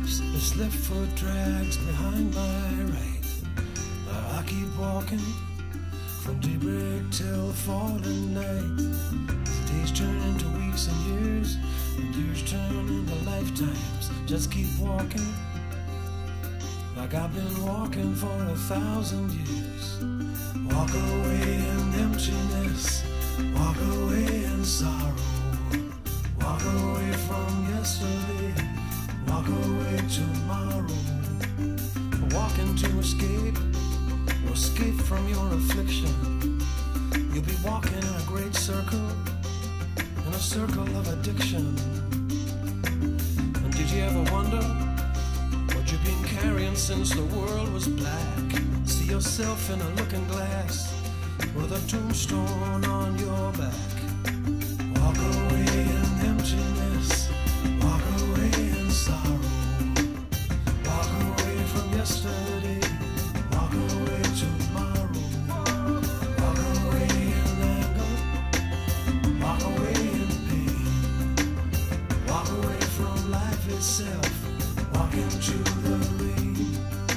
keeps his left foot drags behind my right. I keep walking from daybreak till falling night. Days turn into weeks and years, and years turn into lifetimes. Just keep walking like I've been walking for 1,000 years. Walk away in emptiness, walk away in sorrow. Walk away from yesterday, walk away tomorrow. Walking to escape, or escape from your affliction. You'll be walking in a great circle, in a circle of addiction. And did you ever wonder what you've been carrying since the world was black? See yourself in a looking glass with a tombstone on your back. Walk away in emptiness, walk away in sorrow. Walk away from yesterday, walk away tomorrow. Walk away in anger, walk away in pain. Walk away from life itself, walk into the rain.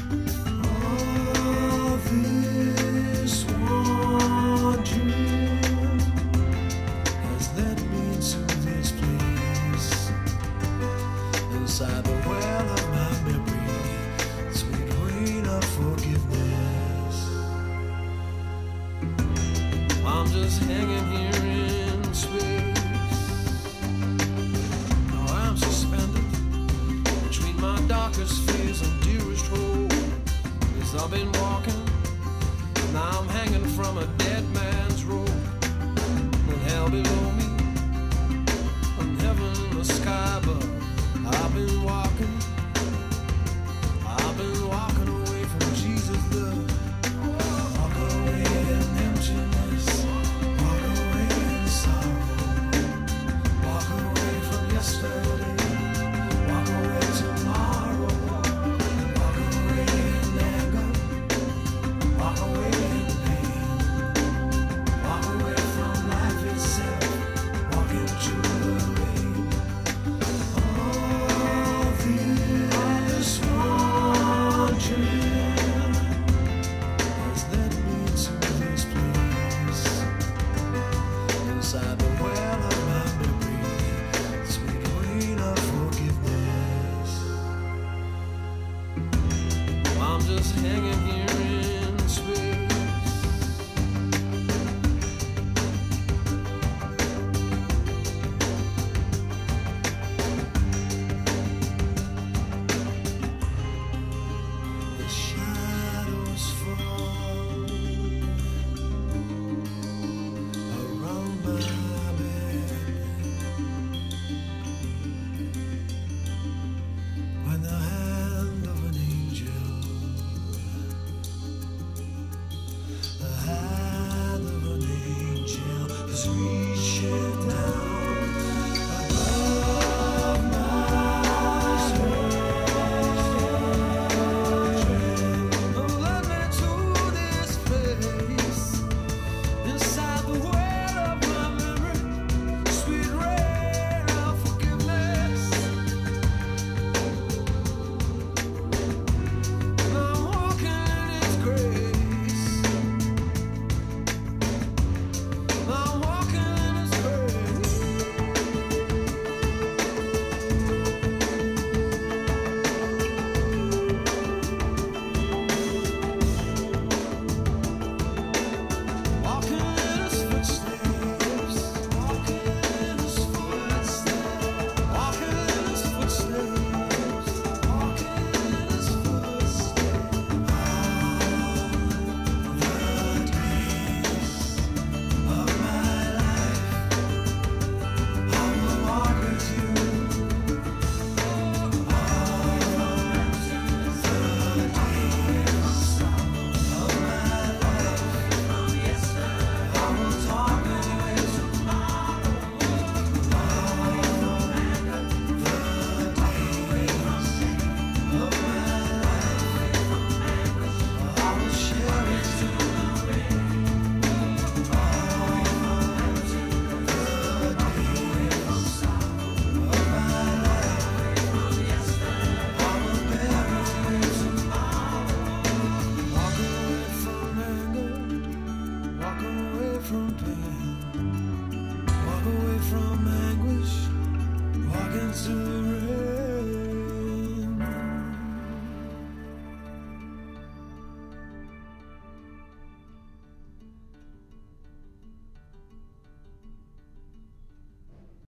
Oh, this one dream has led me to this place. Inside the well of my memory, sweet rain of forgiveness. I'm just hanging here in space. Now I'm suspended between my darkest fears and dearest hope. As I've been walking, now I'm hanging from a dead man's rope. And hell below me, and heaven in the sky above. I've been walking away from Jesus' love. Walk away in emptiness, walk away in sorrow. Walk away from yesterday, walk away tomorrow. Walk away in anger, walk away in pain. Walk away from life itself, walk into the rain. Oh, this one dream has led me to this place. Inside the well of my memory, sweet rain of forgiveness. I'm just hanging here in space. The shadows fall around my bed when the hand of an angel, the hand of an angel is reaching down above my head. Oh, led me to this place, inside the well of my memory, sweet rain of forgiveness. And I'm walking in His grace. I'm walking in His grace. Walking in His footsteps, walking in His footsteps, walking in His footsteps, walking in His footsteps. All the days of my life, I will walk with you. All the days of my life, I will talk with you tomorrow. All the days of my